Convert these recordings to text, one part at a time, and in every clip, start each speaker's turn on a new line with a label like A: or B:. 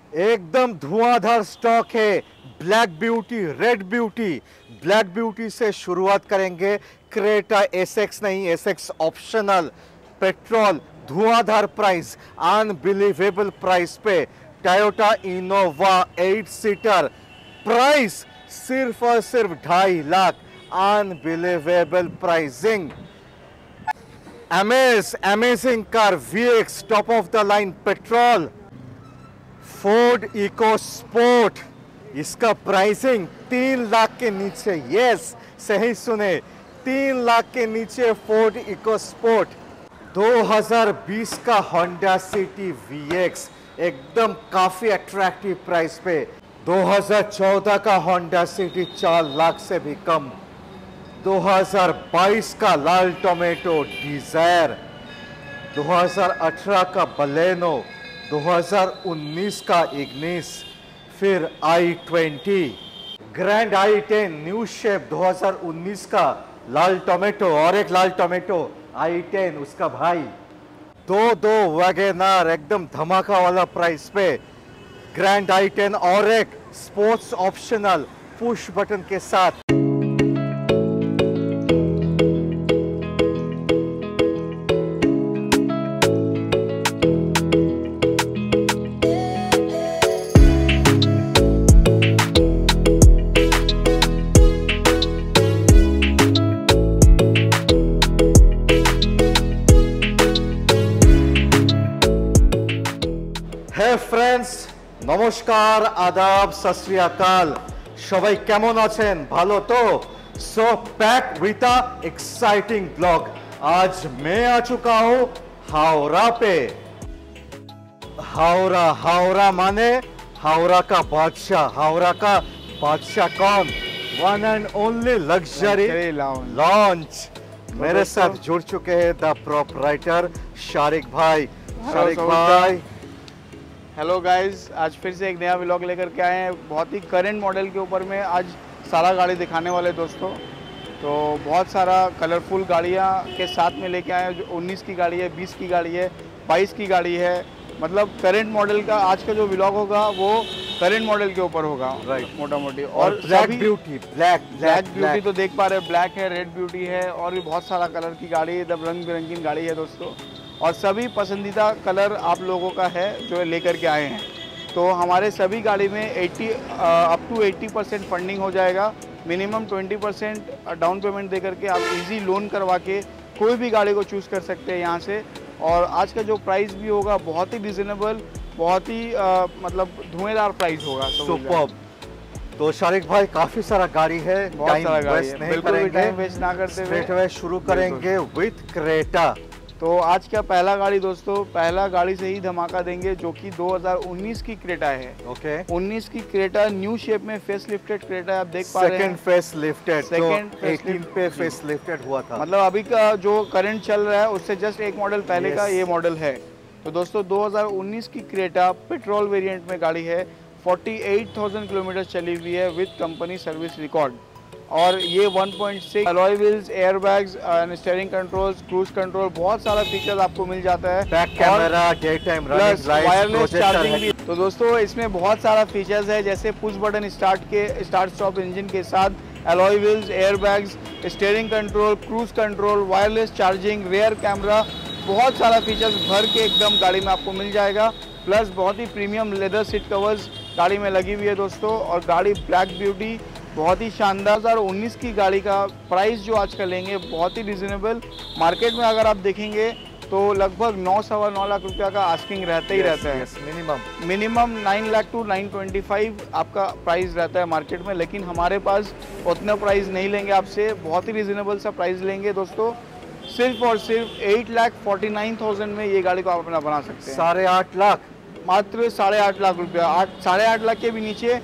A: एकदम धुआंधार स्टॉक है। Black beauty, red beauty. Black beauty से शुरुआत करेंगे। क्रेटा एसएक्स नहीं, एसएक्स ऑप्शनल, पेट्रोल, धुआंधार प्राइस, अनबिलीवेबल प्राइस पे टोयोटा इनोवा 8 सीटर, प्राइस सिर्फ और सिर्फ 2.5 lakh, unbelievable pricing. Amazing car VX top of the line petrol, Ford eco sport, इसका प्राइसिंग 3 लाख के नीचे। यस, सही सुने, 3 लाख के नीचे फोर्ड इको स्पोर्ट। 2020 का होंडा सिटी VX एकदम काफी अट्रैक्टिव प्राइस पे। 2014 का होंडा सिटी 4 लाख से भी कम। 2022 का लाल टोमेटो डिजायर, 2018 का बलेनो, 2019 का इग्निस, फिर i20, grand i10 new shape 2019 का लाल टोमेटो, और एक लाल टोमेटो i10 उसका भाई। दो वैगनआर एकदम धमाका वाला प्राइस पे, ग्रैंड i10 और एक स्पोर्ट्स ऑप्शनल पुश बटन के साथ। फ्रेंड्स नमस्कार, आदाब, सत श्री अकाल। सबाई केमन आছেন? ভালো তো? So pack with a exciting blog. आज मैं आ चुका हूं हावड़ा पे। हावड़ा माने हावड़ा का बादशाह। हावड़ा का बादशाह कौन? One and only luxury launch. मेरे साथ जुड़ चुके हैं द प्रोपराइटर शारिक भाई। शारिक भाई
B: हेलो गाइस, आज फिर से एक नया व्लॉग लेकर के आए हैं। बहुत ही करंट मॉडल के ऊपर में आज सारा गाड़ी दिखाने वाले दोस्तों। तो बहुत सारा कलरफुल गाड़ियां के साथ में लेके आए हैं। जो 19 की गाड़ी है, 20 की गाड़ी है, 22 की गाड़ी है। मतलब करंट मॉडल का आज का जो व्लॉग होगा वो करंट मॉडल के ऊपर होगा, राइट, मोटा मोटी। और
A: ब्लैक ब्यूटी, ब्लैक
B: ब्यूटी तो देख पा रहे हैं, ब्लैक है, रेड ब्यूटी है, और भी बहुत सारा कलर की गाड़ी है। रंग बिरंगी गाड़ी है दोस्तों, और सभी पसंदीदा कलर आप लोगों का है जो लेकर के आए हैं। तो हमारे सभी गाड़ी में अप टू 80% फंडिंग हो जाएगा। मिनिमम 20% डाउन पेमेंट दे करके आप इजी लोन करवा के कोई भी गाड़ी को चूज़ कर सकते हैं यहाँ से। और आज का जो प्राइस भी होगा बहुत ही रिजनेबल, बहुत ही मतलब धुएंधार प्राइस होगा।
A: सुपर्ब। तो शारिक भाई काफी सारा गाड़ी है,
B: बहुत सारा गाड़ी है, बिल्कुल भी टाइम वेस्ट ना करते हुए
A: शुरू करेंगे विथ क्रेटा।
B: तो आज का पहला गाड़ी दोस्तों, पहला गाड़ी से ही धमाका देंगे, जो कि 2019 की क्रेटा है।
A: ओके,
B: 19 की क्रेटा न्यू शेप में फेस लिफ्टेड क्रेटा आप देख पा रहे हैं।
A: सेकंड फेस लिफ्टेड,
B: सेकंड
A: 18 पे फेस लिफ्टेड हुआ था।
B: मतलब अभी का जो करंट चल रहा है उससे जस्ट एक मॉडल पहले का ये मॉडल है। तो दोस्तों 2019 की क्रेटा पेट्रोल वेरिएंट में गाड़ी है। 48,000 किलोमीटर चली हुई है विद कंपनी सर्विस रिकॉर्ड। और ये 1.6 alloy wheels, airbags, steering controls, cruise control, बहुत सारा फीचर्स आपको मिल जाता है।
A: Back camera, day time running lights,
B: wireless charging भी। तो दोस्तों इसमें बहुत सारा फीचर्स है, जैसे push button start stop engine के साथ, alloy wheels, airbags, steering control, cruise control, wireless charging, rear camera, बहुत सारा फीचर्स भर के एकदम गाड़ी में आपको मिल जाएगा। प्लस बहुत ही प्रीमियम लेदर सीट कवर्स गाड़ी में लगी हुई है दोस्तों। और गाड़ी ब्लैक ब्यूटी बहुत ही शानदार। 2019 की गाड़ी का प्राइस जो आज का लेंगे बहुत ही रिजनेबल। मार्केट में अगर आप देखेंगे तो लगभग 9-9.25 लाख रुपया का आस्किंग रहता ही रहता है। मिनिमम 9 लाख टू 925 आपका प्राइस रहता है मार्केट में। लेकिन हमारे पास उतना प्राइस नहीं लेंगे आपसे, बहुत ही रिजनेबल सा प्राइस लेंगे दोस्तों। सिर्फ और सिर्फ 8,49,000 में ये गाड़ी को आप अपना बना सकते हैं।
A: 8.5 लाख,
B: मात्र 8.5 लाख रुपया। 8.5 लाख के भी नीचे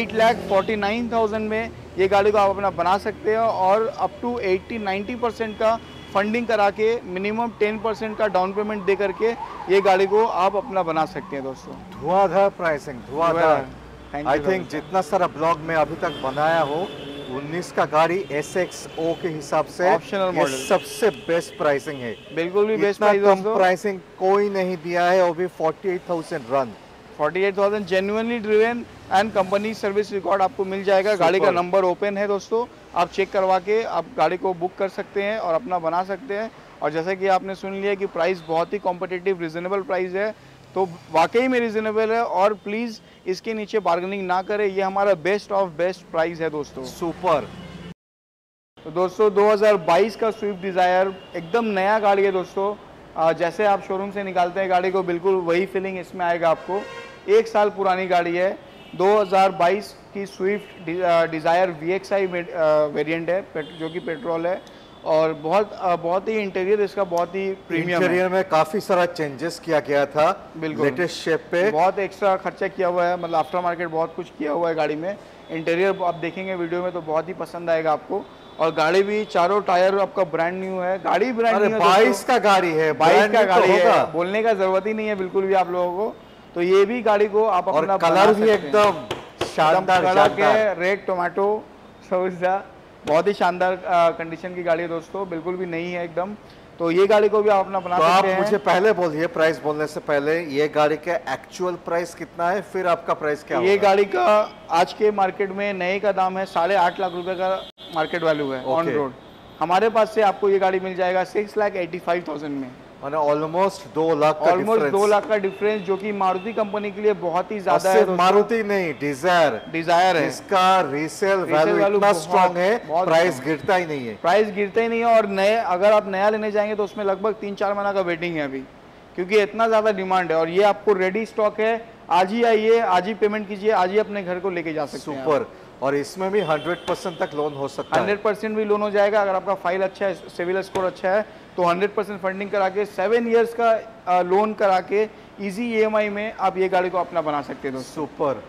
B: 8,49,000 में ये गाड़ी को आप अपना बना सकते हैं। और अप टू 80-90% का फंडिंग करा के मिनिमम 10% का डाउन पेमेंट दे करके ये गाड़ी को आप अपना बना सकते हैं दोस्तों।
A: धुआंधार प्राइसिंग, धुआंधार। आई थिंक जितना सारा ब्लॉग में अभी तक बनाया हो, 19 का गाड़ी SXO के हिसाब से
B: ऑप्शनल मॉडल
A: सबसे बेस्ट प्राइसिंग है।
B: बिल्कुल भी बेस्ट
A: प्राइसिंग कोई नहीं दिया है, वो भी 48,000 run.
B: 48,000 genuinely driven and company service record आपको मिल जाएगा। गाड़ी का नंबर ओपन है दोस्तों, आप चेक करवा के आप गाड़ी को बुक कर सकते हैं और अपना बना सकते हैं। और जैसा कि आपने सुन लिया कि प्राइस बहुत ही कॉम्पिटिटिव रिजनेबल प्राइस है, तो वाकई में रिजनेबल है और प्लीज़ इसके नीचे बार्गेनिंग ना करें, ये हमारा बेस्ट ऑफ बेस्ट प्राइस है दोस्तों।
A: सुपर।
B: तो दोस्तों 2022 का स्विफ्ट डिज़ायर एकदम नया गाड़ी है दोस्तों। जैसे आप शोरूम से निकालते हैं गाड़ी को, बिल्कुल वही फीलिंग इसमें आएगा आपको। 1 साल पुरानी गाड़ी है, 2022 की स्विफ्ट डिज़ायर VXI वेरिएंट है, जो कि पेट्रोल है। और बहुत ही इंटीरियर इसका बहुत ही प्रीमियम है।
A: इंटीरियर में काफ़ी सारा चेंजेस किया गया था,
B: बिल्कुल
A: लेटेस्ट शेप पे।
B: बहुत एक्स्ट्रा खर्चा किया हुआ है, मतलब आफ्टर मार्केट बहुत कुछ किया हुआ है गाड़ी में। इंटीरियर आप देखेंगे वीडियो में तो बहुत ही पसंद आएगा आपको। और गाड़ी भी चारों टायर आपका ब्रांड न्यू है, गाड़ी ब्रांड न्यू है।
A: 22 का गाड़ी है,
B: 22 का गाड़ी
A: तो
B: है, बोलने का जरूरत ही नहीं है बिल्कुल भी आप लोगों को। तो ये भी गाड़ी को आप अपना
A: कलर भी एकदम शानदार
B: है, रेड टोमेटो सौजा, बहुत ही शानदार कंडीशन की गाड़ी है दोस्तों, बिल्कुल भी नहीं है एकदम। तो ये गाड़ी को भी आप अपना बना सकते हैं।
A: आप मुझे पहले बोलिए, प्राइस बोलने से पहले, ये गाड़ी का एक्चुअल प्राइस कितना है, फिर आपका प्राइस क्या
B: ये गाड़ी का आज के मार्केट में नए का दाम है 8.5 लाख रुपए का मार्केट वैल्यू है ऑन रोड। हमारे पास से आपको ये गाड़ी मिल जाएगा 6,85,000 में,
A: माने ऑलमोस्ट 2 लाख का
B: ऑलमोस्ट 2 लाख का डिफरेंस, जो कि मारुति कंपनी के लिए बहुत ही ज्यादा है।
A: मारुति नहीं, डिजायर है, इसका रीसेल वैल्यू इतना स्ट्रांग है, प्राइस गिरता ही नहीं है।
B: प्राइस गिरता ही नहीं है। और नए अगर आप नया लेने जाएंगे तो उसमें लगभग 3-4 महीना का वेटिंग है अभी, क्योंकि इतना ज्यादा डिमांड है। और ये आपको रेडी स्टॉक है, आज ही आइए, आज ही पेमेंट कीजिए, आज ही अपने घर को लेके जा सकते हैं।
A: सुपर। और इसमें भी 100% तक लोन हो सकता है।
B: 100% भी लोन हो जाएगा अगर आपका फाइल अच्छा है, सिविल स्कोर अच्छा है, तो 100% फंडिंग करा के 7 इयर्स का लोन करा के इजी EMI में आप ये गाड़ी को अपना बना सकते हैं दोस्तों।
A: सुपर।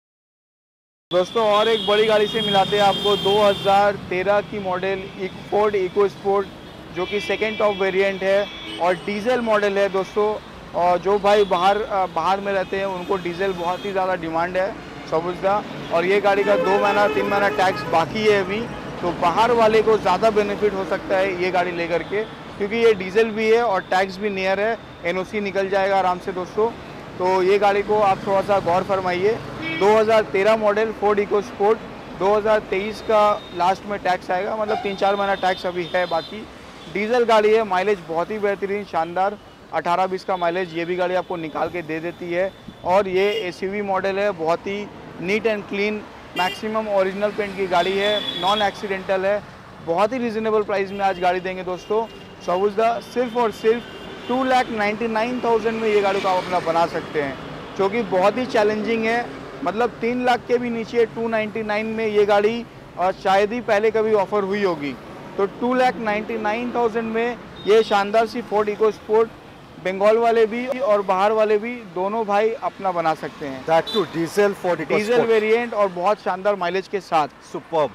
B: दोस्तों और एक बड़ी गाड़ी से मिलाते हैं आपको 2013 की मॉडल फोर्ड इको स्पोर्ट, जो कि सेकेंड टॉप वेरिएंट है और डीजल मॉडल है दोस्तों। और जो भाई बाहर में रहते हैं उनको डीजल बहुत ही ज़्यादा डिमांड है समझदा। और ये गाड़ी का 2 महीना 3 महीना टैक्स बाकी है अभी, तो बाहर वाले को ज़्यादा बेनिफिट हो सकता है ये गाड़ी लेकर के, क्योंकि ये डीजल भी है और टैक्स भी नियर है, NOC निकल जाएगा आराम से दोस्तों। तो ये गाड़ी को आप थोड़ा सा गौर फरमाइए। 2013 मॉडल फोर्ड इको स्पोर्ट, 2023 का लास्ट में टैक्स आएगा, मतलब 3-4 महीना टैक्स अभी है बाकी। डीजल गाड़ी है, माइलेज बहुत ही बेहतरीन शानदार 18-20 का माइलेज ये भी गाड़ी आपको निकाल के दे देती है। और ये SUV मॉडल है, बहुत ही neat and clean, maximum original paint की गाड़ी है, नॉन एक्सीडेंटल है, बहुत ही रिजनेबल प्राइस में आज गाड़ी देंगे दोस्तों। सबुजदा सिर्फ और सिर्फ 2,99,000 में ये गाड़ी को आप अपना बना सकते हैं, जो कि बहुत ही चैलेंजिंग है। मतलब 3 लाख के भी नीचे 299 में ये गाड़ी और शायद ही पहले कभी ऑफर हुई होगी। तो 2,99,000 में ये शानदार सी फोर्ड इको स्पोर्ट बंगाल वाले भी और बाहर वाले भी दोनों भाई अपना बना सकते हैं।
A: That too diesel Ford Eco
B: diesel variant और बहुत शानदार माइलेज के साथ।
A: सुपर्ब।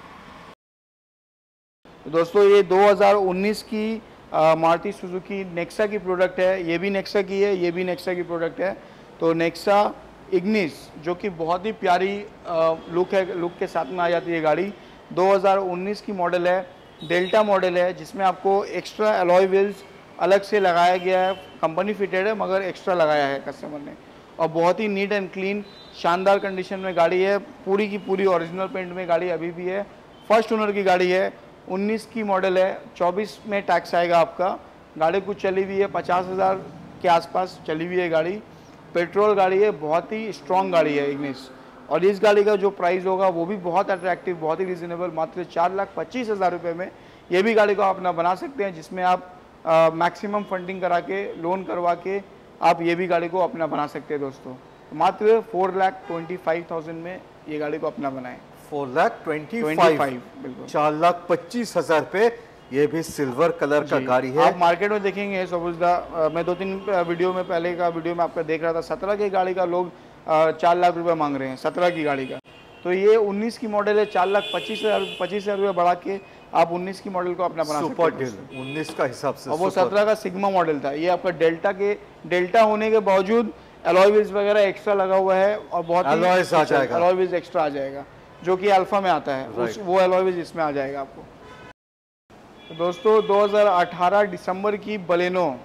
B: दोस्तों ये 2019 की मारुति सुजुकी नेक्सा की प्रोडक्ट है, ये भी नेक्सा की है, ये भी नेक्सा की प्रोडक्ट है। तो नेक्सा इग्निस, जो कि बहुत ही प्यारी लुक के साथ में आ जाती है गाड़ी। 2019 की मॉडल है, डेल्टा मॉडल है, जिसमें आपको एक्स्ट्रा अलॉय व्हील्स अलग से लगाया गया है, कंपनी फिटेड है मगर एक्स्ट्रा लगाया है कस्टमर ने। और बहुत ही नीट एंड क्लीन शानदार कंडीशन में गाड़ी है, पूरी की पूरी ओरिजिनल पेंट में गाड़ी अभी भी है, फर्स्ट ओनर की गाड़ी है, 19 की मॉडल है, 24 में टैक्स आएगा आपका। गाड़ी कुछ चली हुई है 50,000 के आसपास चली हुई है गाड़ी, पेट्रोल गाड़ी है, बहुत ही स्ट्रॉन्ग गाड़ी है इग्निस। और इस गाड़ी का जो प्राइस होगा वो भी बहुत अट्रैक्टिव, बहुत ही रिजनेबल, मात्र 4,25,000 रुपये में ये भी गाड़ी को आप अपना बना सकते हैं, जिसमें आप मैक्सिमम फंडिंग करा के लोन करवा के आप ये भी गाड़ी को अपना बना सकते हैं दोस्तों। मात्र 4,25,000 में ये गाड़ी को अपना बनाएं।
A: 4,25,000, बिल्कुल 4,25,000 पे ये भी सिल्वर कलर का गाड़ी है।
B: आप मार्केट में देखेंगे सबुजदा, मैं 2-3 वीडियो में पहले का वीडियो में आपका देख रहा था, 17 की गाड़ी का लोग 4 लाख रुपए मांग रहे हैं 17 की गाड़ी का। तो ये 19 की मॉडल है, 4,25,000 रुपये बढ़ा के आप 19 की मॉडल को अपना बना सकते हैं।
A: सुपर डील 19 का हिसाब से।
B: और वो 17 का सिग्मा मॉडल था, ये आपका डेल्टा होने के बावजूद अलॉय व्हील्स वगैरह एक्स्ट्रा लगा हुआ है और बहुत
A: अलॉयज आ जाएगा,
B: अलॉय व्हील्स एक्स्ट्रा आ जाएगा, जो कि अल्फा में आता है, वो अलॉय व्हील्स इसमें आ जाएगा आपको। तो दोस्तों 2018 दिसंबर की बलेनो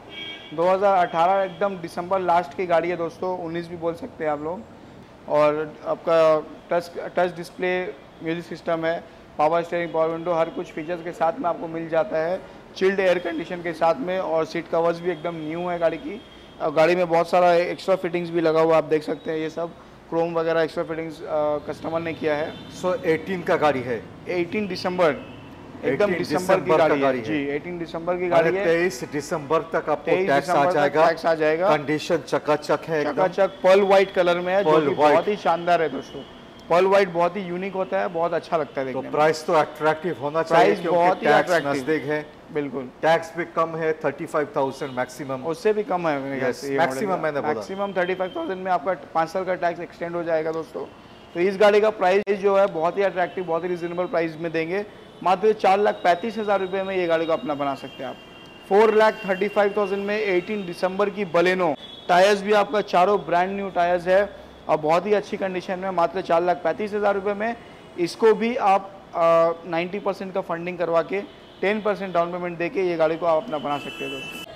B: 2018 एकदम दिसंबर लास्ट की गाड़ी है दोस्तों, 19 भी बोल सकते हैं आप लोग। और आपका टच डिस्प्ले, म्यूजिक सिस्टम है, पावर स्टीयरिंग, पावर विंडो, हर कुछ फीचर्स के साथ में आपको मिल जाता है, चिल्ड एयर कंडीशन के साथ में। और सीट कवर्स भी एकदम न्यू है गाड़ी की। और गाड़ी में बहुत सारा एक्स्ट्रा फिटिंग्स भी लगा हुआ, आप देख सकते हैं, ये सब क्रोम वगैरह एक्स्ट्रा फिटिंग्स कस्टमर ने किया है।
A: 18 का गाड़ी है,
B: 18 दिसंबर, एकदम
A: 18
B: दिसंबर की गाड़ी है जी, 18 दिसंबर की गाड़ी है।
A: 23 दिसंबर तक आपको
B: 23
A: टैक्स आ
B: दिसंबर तक
A: जाएगा।
B: टैक्स आ जाएगा।
A: कंडीशन चकाचक है, एकदम
B: चकाचक पर्ल व्हाइट कलर में है, जो
A: Pearl
B: कि
A: white।
B: बहुत ही शानदार है दोस्तों। पर्ल व्हाइट बहुत ही यूनिक होता है, बहुत अच्छा लगता है
A: तो
B: देखने में।
A: प्राइस तो अट्रैक्टिव होना चाहिए,
B: प्राइस बहुत
A: क्योंकि
B: ही
A: टैक्स
B: attractive।
A: नजदीक है।
B: बिल्कुल,
A: टैक्स भी कम है, 35,000 मैक्सिमम।
B: उससे भी कम है मेरे ख्याल से ये
A: maximum
B: मॉडल।
A: मैंने बोला।
B: मैक्सिमम 35,000 में आपका 5 साल का टैक्स एक्सटेंड हो जाएगा दोस्तों। तो इस गाड़ी का प्राइस जो है बहुत ही अट्रैक्टिव, बहुत ही रिजनेबल प्राइस में देंगे। मात्र 4,35,000 रुपये में ये गाड़ी को अपना बना सकते हैं आप। 4,35,000 में 18 दिसंबर की बलेनो। टायर्स भी आपका चारों ब्रांड न्यू टायर्स है और बहुत ही अच्छी कंडीशन में, मात्र 4,35,000 रुपये में। इसको भी आप 90% का फंडिंग करवा के 10% डाउन पेमेंट दे के ये गाड़ी को आप अपना बना सकते हैं दोस्तों।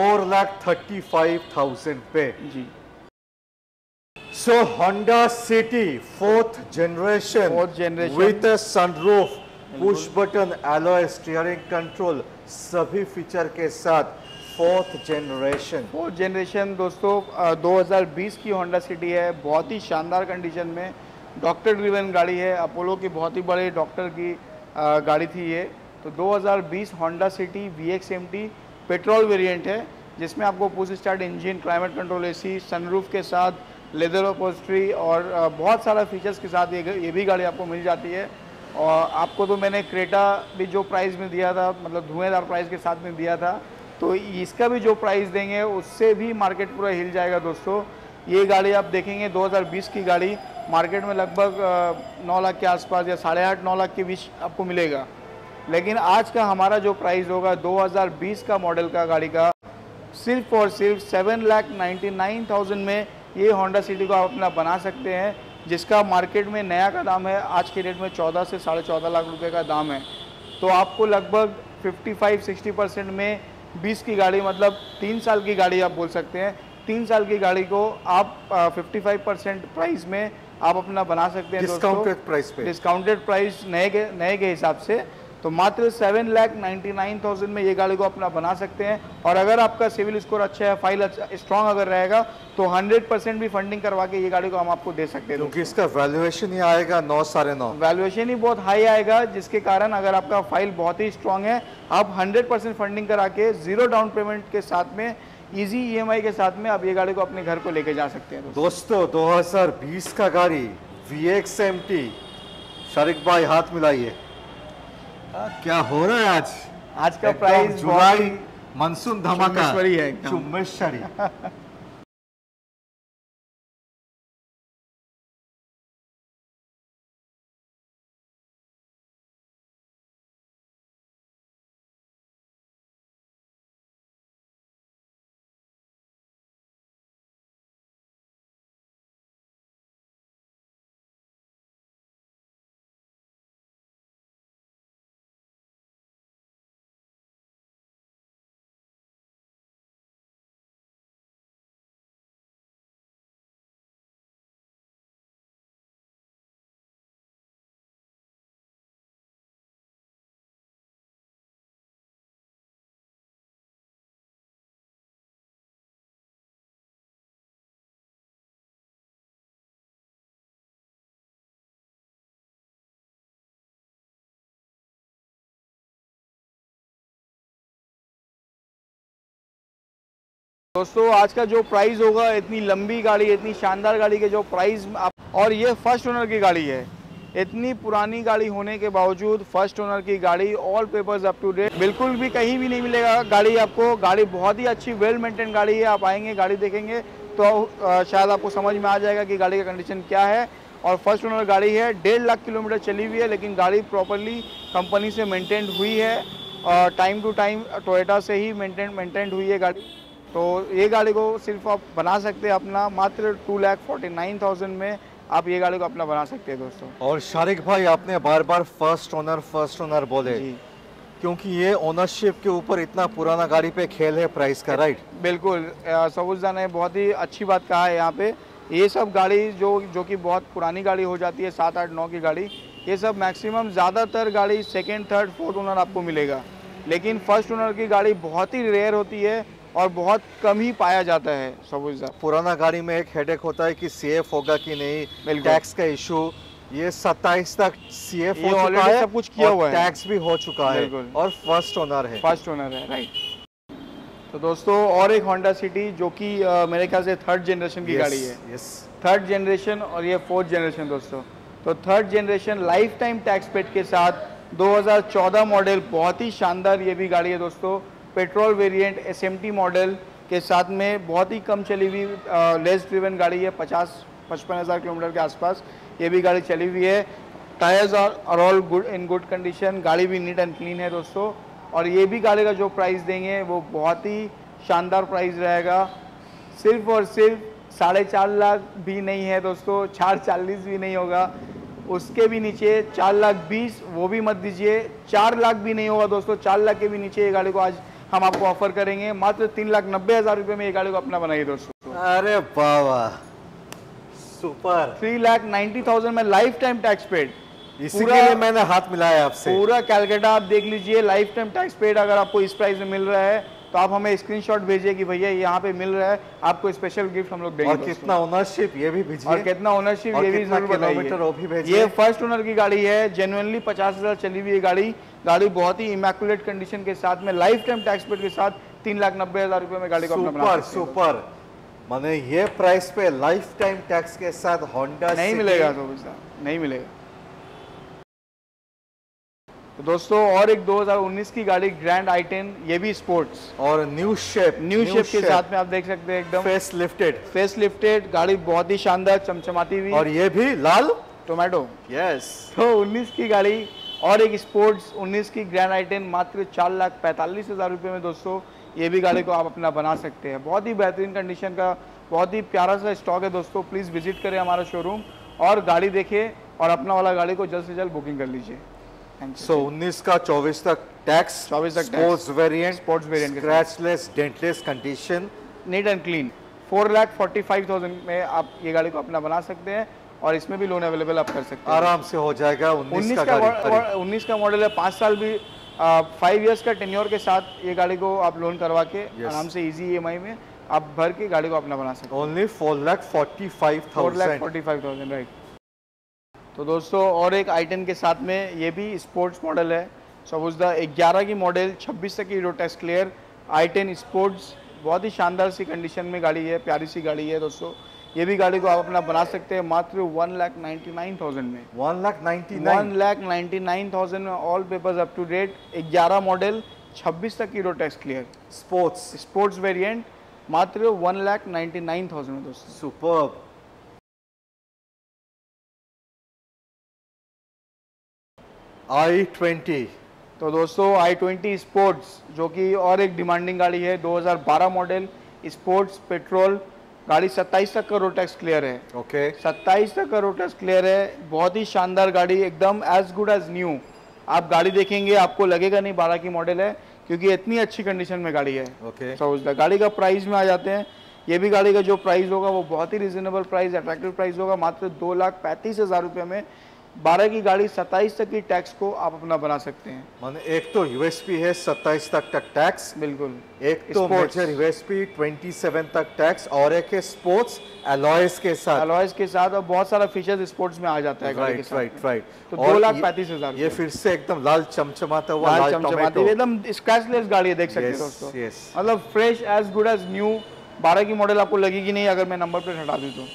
A: 4,35,000 पे
B: जी,
A: So Honda City fourth generation with a sunroof, push button alloy steering control, सभी फीचर के साथ फोर्थ जनरेशन
B: दोस्तों 2020 की होंडा सिटी है, बहुत ही शानदार कंडीशन में। डॉक्टर ड्रिवन गाड़ी है, अपोलो की बहुत ही बड़े डॉक्टर की गाड़ी थी ये। तो 2020 Honda City VXMT petrol variant है, जिसमें आपको push start engine, climate control AC, sunroof के साथ, लेदर अपहोल्स्ट्री और बहुत सारा फीचर्स के साथ ये भी गाड़ी आपको मिल जाती है। और आपको तो मैंने क्रेटा भी जो प्राइस में दिया था, मतलब धुएंधार प्राइस के साथ में दिया था, तो इसका भी जो प्राइस देंगे उससे भी मार्केट पूरा हिल जाएगा दोस्तों। ये गाड़ी आप देखेंगे 2020 की गाड़ी मार्केट में लगभग 9 लाख के आसपास या 8.5-9 लाख के बीच आपको मिलेगा। लेकिन आज का हमारा जो प्राइस होगा 2020 का मॉडल का गाड़ी का, सिर्फ और सिर्फ 7,99,000 में ये होंडा सिटी को आप अपना बना सकते हैं, जिसका मार्केट में नया का दाम है आज के डेट में 14 से 14.5 लाख रुपए का दाम है। तो आपको लगभग 55-60% में 20 की गाड़ी, मतलब 3 साल की गाड़ी आप बोल सकते हैं, 3 साल की गाड़ी को आप 55% प्राइस में आप अपना बना सकते हैं
A: डिस्काउंटेड प्राइस पे,
B: डिस्काउंटेड प्राइस नए के हिसाब से। तो मात्र 7,99,000 में ये गाड़ी को अपना बना सकते हैं। और अगर आपका सिविल स्कोर अच्छा है, फाइल स्ट्रॉन्ग अगर रहेगा, तो 100% भी फंडिंग करवा के ये गाड़ी को हम आपको दे सकते हैं,
A: क्योंकि इसका वैल्यूएशन ही आएगा 9-9.5।
B: वैल्यूएशन ही बहुत हाई आएगा, जिसके कारण अगर आपका फाइल बहुत ही स्ट्रॉन्ग है, आप 100% फंडिंग करा के 0 डाउन पेमेंट के साथ में, इजी EMI के साथ में आप ये गाड़ी को अपने घर को लेके जा सकते हैं
A: दोस्तों। 2020 का गाड़ी VXMT, शारिक भाई हाथ मिलाइए, क्या हो रहा है
B: आज का प्राइस
A: जुलाई मानसून धमाका
B: है,
A: चुम्बेश्वरी।
B: दोस्तों आज का जो प्राइस होगा, इतनी लंबी गाड़ी, इतनी शानदार गाड़ी के जो प्राइस आप, और ये फर्स्ट ओनर की गाड़ी है, इतनी पुरानी गाड़ी होने के बावजूद फर्स्ट ओनर की गाड़ी, all papers up to date, बिल्कुल भी कहीं भी नहीं मिलेगा गाड़ी आपको। गाड़ी बहुत ही अच्छी वेल मेंटेन गाड़ी है, आप आएंगे गाड़ी देखेंगे तो शायद आपको समझ में आ जाएगा कि गाड़ी का कंडीशन क्या है। और फर्स्ट ओनर गाड़ी है, 1.5 लाख किलोमीटर चली हुई है, लेकिन गाड़ी प्रॉपरली कंपनी से मेंटेन हुई है और टाइम टू टाइम टोयोटा से ही मेंटेन हुई है गाड़ी। तो ये गाड़ी को सिर्फ आप बना सकते हैं अपना, मात्र 2,49,000 में आप ये गाड़ी को अपना बना सकते हैं दोस्तों।
A: और शारिक भाई, आपने बार बार फर्स्ट ओनर बोले, क्योंकि ये ओनरशिप के ऊपर इतना पुराना गाड़ी पे खेल है प्राइस का, राइट?
B: बिल्कुल, सबुज़ा ने बहुत ही अच्छी बात कहा है यहाँ पे। ये सब गाड़ी जो कि बहुत पुरानी गाड़ी हो जाती है, 7, 8, 9 की गाड़ी, ये सब मैक्सिमम ज़्यादातर गाड़ी सेकंड, थर्ड, फोर्थ ओनर आपको मिलेगा, लेकिन फर्स्ट ओनर की गाड़ी बहुत ही रेयर होती है और बहुत कम ही पाया जाता है सबुज़ा।
A: पुराना गाड़ी में एक हेडेक होता है कि सीएफ होगा कि नहीं,
B: बिल्कुल।
A: टैक्स का इशू। ये 27 तक सीएफ
B: ये
A: हो चुका
B: already
A: है,
B: सब कुछ किया हुआ है,
A: टैक्स भी हो चुका है
B: बिल्कुल।
A: और फर्स्ट ओनर है।
B: फर्स्ट ओनर है, राइट। तो दोस्तों और एक होंडा सिटी जो कि मेरे ख्याल से थर्ड जनरेशन की गाड़ी है।
A: यस।
B: थर्ड जनरेशन और ये फोर्थ जनरेशन दोस्तों। तो third generation lifetime tax paid के साथ 2014 मॉडल, बहुत ही शानदार ये भी गाड़ी है दोस्तों। पेट्रोल वेरिएंट एसएमटी मॉडल के साथ में बहुत ही कम चली हुई लेस ड्रिवन गाड़ी है, 50-55 हज़ार किलोमीटर के आसपास ये भी गाड़ी चली हुई है। Tyres are all good in good condition, गाड़ी भी नीट एंड क्लीन है दोस्तों। और ये भी गाड़ी का जो प्राइस देंगे वो बहुत ही शानदार प्राइस रहेगा, सिर्फ और सिर्फ 4.5 लाख भी नहीं है दोस्तों, 440 भी नहीं होगा, उसके भी नीचे 4,20,000 वो भी मत दीजिए, 4 लाख भी नहीं होगा दोस्तों। 4 लाख के भी नीचे ये गाड़ी को आज हम आपको ऑफर करेंगे, मात्र 3,90,000 रुपये में ये गाड़ी को अपना बनाइए दोस्तों।
A: अरे बाबा, सुपर।
B: 3,90,000 में लाइफ टाइम टैक्स पेड,
A: इसी के लिए मैंने हाथ मिलाया आपसे।
B: पूरा कैलकाटा आप देख लीजिए, लाइफ टाइम टैक्स पेड अगर आपको इस प्राइस में मिल रहा है तो आप हमें स्क्रीनशॉट भेजिए कि भैया यहाँ पे मिल रहा है, आपको स्पेशल गिफ्ट हम लोग देंगे।
A: और कितना ओनरशिप ये भी भेजिए,
B: और कितना ओनरशिप ये भी जरूर
A: किलोमीटर वो भी
B: बताइए।
A: भेजिए।
B: ये फर्स्ट ओनर की गाड़ी है, जेन्युइनली 50,000 चली हुई है गाड़ी बहुत ही इमैकुलेट कंडीशन के साथ में लाइफ टाइम टैक्स पेड के साथ 3,90,000 रुपये में गाड़ी को अपना बना सकते हैं।
A: सुपर। माने ये प्राइस पे लाइफ टाइम टैक्स के साथ होंडा
B: नहीं मिलेगा, तो नहीं मिलेगा। तो दोस्तों और एक 2019 की गाड़ी ग्रैंड i10, ये भी स्पोर्ट्स
A: और न्यू शेप
B: के साथ में आप देख सकते हैं, एकदम फेस लिफ्टेड गाड़ी, बहुत ही शानदार चमचमाती हुई,
A: और ये भी लाल
B: टोमेटो।
A: यस।
B: तो 19 की गाड़ी और एक स्पोर्ट्स 19 की ग्रैंड i10 मात्र 4,45,000 रुपये में दोस्तों ये भी गाड़ी को आप अपना बना सकते हैं। बहुत ही बेहतरीन कंडीशन का, बहुत ही प्यारा सा स्टॉक है दोस्तों। प्लीज़ विजिट करें हमारा शोरूम और गाड़ी देखें और अपना वाला गाड़ी को जल्द से जल्द बुकिंग कर लीजिए।
A: सो 19 का 24 तक टैक्स,
B: 24 तक
A: sports variant
B: scratchless
A: dentless condition,
B: neat and clean, 4,45,000 में आप ये गाड़ी को अपना बना सकते हैं और इसमें भी लोन अवेलेबल आप कर सकते हैं,
A: आराम से हो जाएगा।
B: 19 का मॉडल है, 5 साल भी 5 इयर्स का टेन्योर के साथ ये गाड़ी को आप लोन करवा के आराम से इजी EMI में आप भर के गाड़ी को अपना बना सकते हैं।
A: Only 4,45,000,
B: right. तो दोस्तों और एक i10 के साथ में ये भी स्पोर्ट्स मॉडल है, सबुज़दा 11 की मॉडल, 26 तक की road tax clear i10 sports, बहुत ही शानदार सी कंडीशन में गाड़ी है, प्यारी सी गाड़ी है दोस्तों। ये भी गाड़ी को आप अपना बना सकते हैं मात्र 1,99,000 में। 1,99,000 में all papers up to date, 11 model, 26 तक की road tax clear, sports variant, मात्र 1,99,000 में दोस्तों।
A: सुपर्ब। i20,
B: तो दोस्तों i20 स्पोर्ट्स जो कि और एक डिमांडिंग गाड़ी है, 2012 मॉडल, स्पोर्ट्स पेट्रोल गाड़ी, 27 तक का रोड टैक्स क्लियर है।
A: ओके
B: 27 तक का रोड टैक्स क्लियर है, बहुत ही शानदार गाड़ी, एकदम एज गुड एज न्यू। आप गाड़ी देखेंगे आपको लगेगा नहीं 12 की मॉडल है, क्योंकि इतनी अच्छी कंडीशन में गाड़ी है।
A: ओके
B: समझदा गाड़ी का प्राइस में आ जाते हैं, ये भी गाड़ी का जो प्राइस होगा वो बहुत ही रिजनेबल प्राइस, अट्रैक्टिव प्राइस होगा, मात्र 2,35,000 रुपये में 12 की गाड़ी, 27 तक की टैक्स को आप अपना बना सकते हैं।
A: माने एक तो यूएसपी है 27 तक टैक्स,
B: बिल्कुल,
A: एक तो मेजर यूएसपी 27 तक टैक्स, और एक है स्पोर्ट्स अलॉयज के साथ
B: और बहुत सारा फीचर्स स्पोर्ट्स में आ जाता है गाड़ी के साथ।
A: राइट।
B: तो 2,35,000
A: ये फिर से एकदम लाल चमचमाता हुआ, लाल टोमेटो,
B: एकदम स्क्रैचलेस गाड़ी है, देख सकते हैं दोस्तों। मतलब fresh as good as new. 12 की मॉडल आपको लगेगी नहीं अगर मैं नंबर प्लेट हटा दूं तो।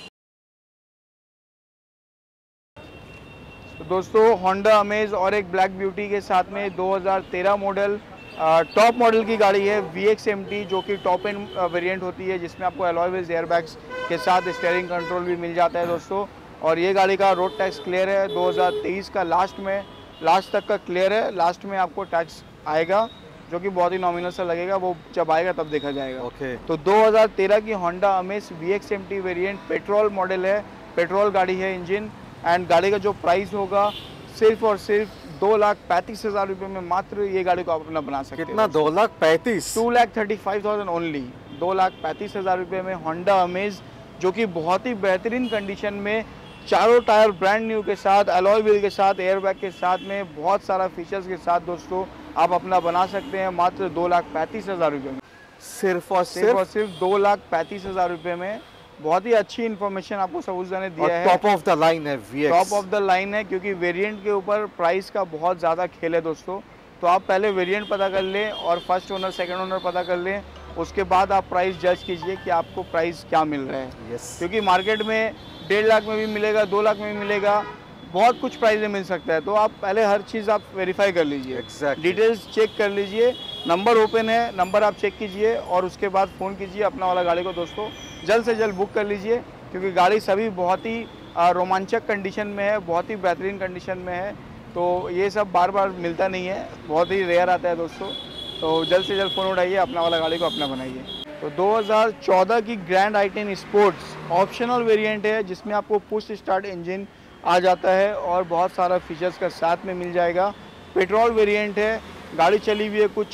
B: दोस्तों होंडा अमेज और एक ब्लैक ब्यूटी के साथ में 2013 मॉडल टॉप मॉडल की गाड़ी है, VXMT, जो कि टॉप एंड वेरिएंट होती है, जिसमें आपको अलॉय व्हील्स, एयरबैग्स के साथ स्टीयरिंग कंट्रोल भी मिल जाता है दोस्तों। और ये गाड़ी का रोड टैक्स क्लियर है, 2023 का लास्ट तक का क्लियर है। लास्ट में आपको टैक्स आएगा जो कि बहुत ही नॉमिनल सा लगेगा, वो जब आएगा तब देखा जाएगा। तो 2013 की Honda Amaze VXMT variant petrol model है, पेट्रोल गाड़ी है इंजन, एंड गाड़ी का जो प्राइस होगा सिर्फ और सिर्फ 2,35,000 रुपये में मात्र ये गाड़ी को आप अपना बना सकते हैं।
A: कितना? 2,35,000?
B: 2,35,000 ओनली। 2,35,000 रुपये में होंडा अमेज, जो कि बहुत ही बेहतरीन कंडीशन में, चारों टायर ब्रांड न्यू के साथ, अलॉय व्हील के साथ, एयरबैग के साथ में, बहुत सारा फीचर्स के साथ दोस्तों आप अपना बना सकते हैं मात्र 2,35,000 रुपये में।
A: सिर्फ और
B: सिर्फ 2,35,000 रुपये में। बहुत ही अच्छी इन्फॉर्मेशन आपको सबूजा ने दिया है।
A: टॉप ऑफ द लाइन है, VX
B: top of the line है, क्योंकि वेरिएंट के ऊपर प्राइस का बहुत ज़्यादा खेल है दोस्तों। तो आप पहले वेरिएंट पता कर लें और फर्स्ट ओनर सेकंड ओनर पता कर लें, उसके बाद आप प्राइस जज कीजिए कि आपको प्राइस क्या मिल रहा है। क्योंकि मार्केट में 1.5 लाख में भी मिलेगा, 2 लाख में भी मिलेगा, बहुत कुछ प्राइस में मिल सकता है। तो आप पहले हर चीज़ आप वेरीफाई कर लीजिए, डिटेल्स चेक कर लीजिए। नंबर ओपन है, नंबर आप चेक कीजिए और उसके बाद फ़ोन कीजिए अपना वाला गाड़ी को दोस्तों, जल्द से जल्द बुक कर लीजिए। क्योंकि गाड़ी सभी बहुत ही रोमांचक कंडीशन में है, बहुत ही बेहतरीन कंडीशन में है। तो ये सब बार बार मिलता नहीं है, बहुत ही रेयर आता है दोस्तों। तो जल्द से जल्द फ़ोन उठाइए, अपना वाला गाड़ी को अपना बनाइए। तो 2014 की grand i10 sports optional variant है, जिसमें आपको पुश स्टार्ट इंजन आ जाता है और बहुत सारा फीचर्स का साथ में मिल जाएगा। पेट्रोल वेरिएंट है, गाड़ी चली हुई है कुछ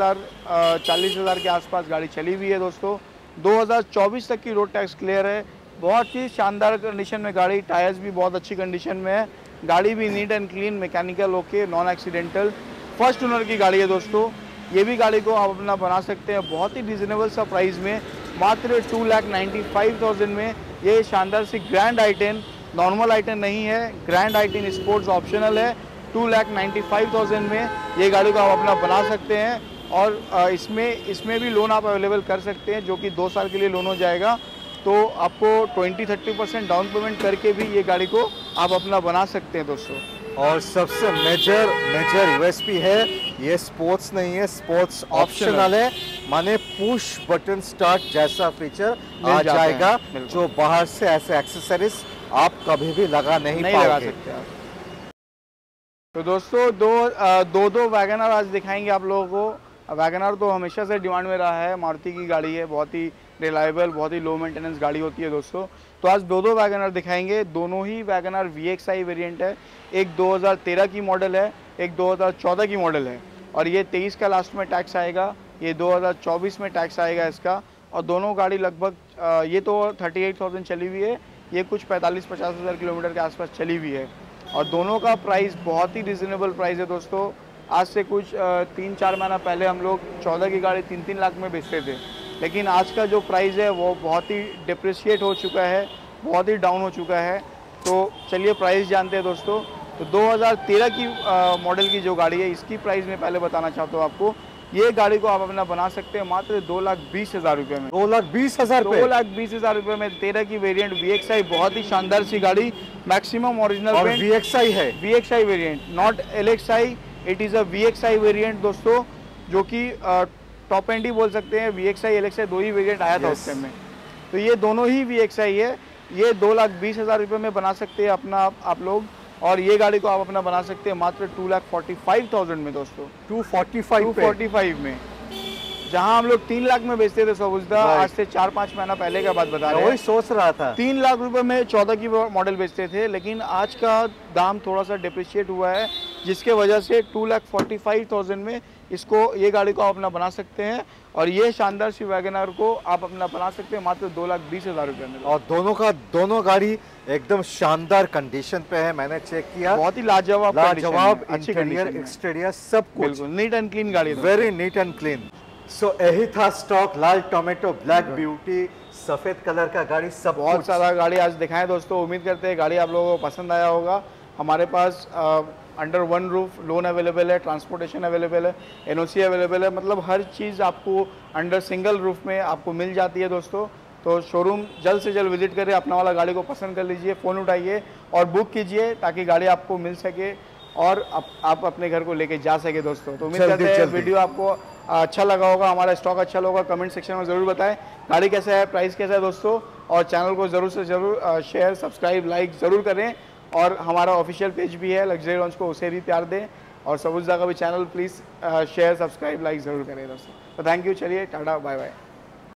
B: 40,000 के आसपास गाड़ी चली हुई है दोस्तों। 2024 तक की रोड टैक्स क्लियर है, बहुत ही शानदार कंडीशन में गाड़ी, टायर्स भी बहुत अच्छी कंडीशन में है, गाड़ी भी neat and clean, mechanical okay, non accidental, first owner की गाड़ी है दोस्तों। ये भी गाड़ी को आप अपना बना सकते हैं बहुत ही रिजनेबल सा प्राइस में, मात्र 2,95,000 में। ये शानदार सी ग्रैंड i10, नॉर्मल i10 नहीं है, ग्रैंड i10 स्पोर्ट्स ऑप्शनल है। 2,95,000 में ये गाड़ी को आप अपना बना सकते हैं। और इसमें भी लोन आप अवेलेबल कर सकते हैं, जो कि 2 साल के लिए लोन हो जाएगा। तो आपको 20-30% डाउन पेमेंट करके भी ये गाड़ी को आप अपना बना सकते हैं दोस्तों।
A: और सबसे मेजर USP है, ये स्पोर्ट्स नहीं है, स्पोर्ट्स ऑप्शनल है, माने पुश बटन स्टार्ट जैसा फीचर आ जाएगा, जो बाहर से ऐसे एक्सेसरीज आप कभी भी लगा नहीं पाओगे।
B: तो दोस्तों दो वैगनर आज दिखाएंगे आप लोगों को। वैगनर तो हमेशा से डिमांड में रहा है, मारुति की गाड़ी है, बहुत ही रिलायबल, बहुत ही लो मेंटेनेंस गाड़ी होती है दोस्तों। तो आज दो वैगनर दिखाएंगे, दोनों ही वैगनर VXI वेरिएंट है। एक 2013 की मॉडल है, एक 2014 की मॉडल है, और ये 23 का लास्ट में टैक्स आएगा, ये 2024 में टैक्स आएगा इसका। और दोनों गाड़ी लगभग ये तो 38,000 चली हुई है, ये कुछ 45-50 हज़ार किलोमीटर के आसपास चली हुई है। और दोनों का प्राइस बहुत ही रिजनेबल प्राइस है दोस्तों। आज से कुछ 3-4 महीना पहले हम लोग 14 की गाड़ी 3-3 लाख में बेचते थे, लेकिन आज का जो प्राइस है वो बहुत ही डिप्रिशिएट हो चुका है, बहुत ही डाउन हो चुका है। तो चलिए प्राइस जानते हैं दोस्तों। तो 2013 की मॉडल की जो गाड़ी है, इसकी प्राइस मैं पहले बताना चाहता हूँ आपको। ये गाड़ी को आप अपना बना सकते हैं मात्र 2,20,000 रुपये में।
A: 2,20,000?
B: 2,20,000 रुपये में 13 की वेरिएंट VXI, बहुत ही शानदार सी गाड़ी, मैक्सिमम ओरिजिनल
A: और VXI है,
B: VXI variant, not LXI, it is a VXI variant दोस्तों, जो कि टॉप एंड ही बोल सकते हैं। VXI LXI दो ही वेरिएंट आया था उस टाइम में, तो ये दोनों ही VXI है। ये 2,20,000 रुपये में बना सकते हैं अपना आप लोग, और ये गाड़ी को आप अपना बना सकते हैं मात्र 2,45,000 में दोस्तों। 245 में, जहां हम लोग 3 लाख में बेचते थे सबूजा, आज से 4-5 महीना पहले का बात बता रहे हैं।
A: वही सोच रहा था,
B: 3 लाख रुपए में 14 की मॉडल बेचते थे, लेकिन आज का दाम थोड़ा सा डिप्रिशिएट हुआ है, जिसके वजह से 2,45,000 में ये गाड़ी को आप अपना बना सकते हैं। और ये शानदार सी वैगनर को आप अपना बना सकते हैं मात्र 2,20,000 रुपये में।
A: और दोनों गाड़ी एकदम शानदार कंडीशन पे है, मैंने चेक किया,
B: बहुत ही लाजवाब
A: इंटीरियर एक्सटीरियर सब कुछ
B: नीट एंड क्लीन गाड़ी,
A: very neat and clean. So यही था स्टॉक, लाल टोमेटो, ब्लैक ब्यूटी, सफेद कलर का गाड़ी, सब
B: बहुत सारा गाड़ी आज दिखाएं दोस्तों। उम्मीद करते हैं गाड़ी आप लोगों को पसंद आया होगा। हमारे पास under one roof loan available है, ट्रांसपोर्टेशन अवेलेबल है, NOC अवेलेबल है, मतलब हर चीज़ आपको अंडर सिंगल रूफ में आपको मिल जाती है दोस्तों। तो शोरूम जल्द से जल्द विजिट करें, अपना वाला गाड़ी को पसंद कर लीजिए, फ़ोन उठाइए और बुक कीजिए, ताकि गाड़ी आपको मिल सके और आप अपने घर को लेके जा सके दोस्तों। तो उम्मीद करते हैं वीडियो आपको अच्छा लगा होगा, हमारा स्टॉक अच्छा लगा, कमेंट सेक्शन में ज़रूर बताएं गाड़ी कैसा है, प्राइस कैसा है दोस्तों। और चैनल को ज़रूर से ज़रूर शेयर, सब्सक्राइब, लाइक ज़रूर करें। और हमारा ऑफिशियल पेज भी है लग्जरी लॉन्च को, उसे भी प्यार दें। और सबूजा का भी channel please share, subscribe, like ज़रूर करें दोस्तों। तो थैंक यू, चलिए टाटा, बाय बाय।